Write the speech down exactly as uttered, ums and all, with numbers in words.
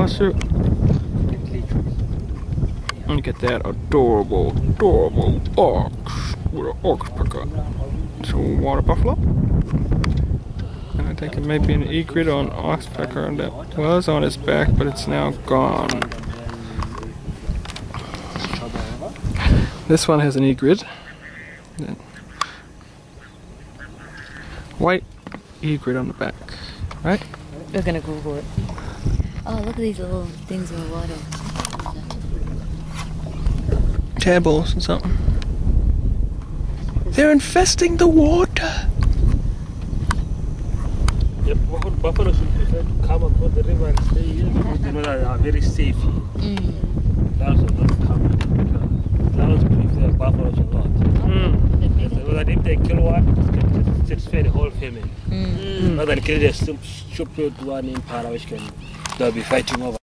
pass through. Look at that adorable, adorable ox with an ox picker. It's a water buffalo. And I think it may be an egret or an oxpecker that was on his back, but it's now gone. This one has an egret. White egret on the back, right? We're gonna Google it. Oh, look at these little things in the water. Tadpoles and something. They're infesting the water. Yep, buffalo should prefer to come across the river and stay here because they know that they are very safe. Mm. Lions will not come. Lions prefer buffaloes a lot. Mm. Because they know that if they kill one, it can satisfy the whole family. Mm. Rather than kill a stupid one in Para which can they'll be fighting over.